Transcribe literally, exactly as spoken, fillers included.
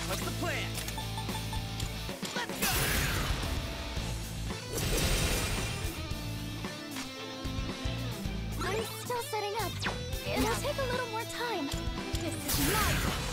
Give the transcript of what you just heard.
What's the plan? Let's go! I'm still setting up. It'll take a little more time. This is my